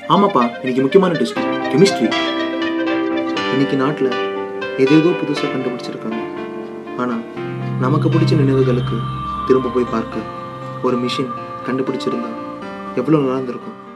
ஆமாப்பா, இன்னைக்கு முக்கியமான டெஸ்ட் கெமிஸ்ட்ரி. இன்னைக்கு நாட்டில் எதேதோ புதுசாக கண்டுபிடிச்சிருக்காங்க. ஆனால் நமக்கு பிடிச்ச நினைவுகளுக்கு திரும்ப போய் பார்க்க ஒரு மிஷின் கண்டுபிடிச்சிருந்தா எவ்வளோ நல்லா இருந்திருக்கும்.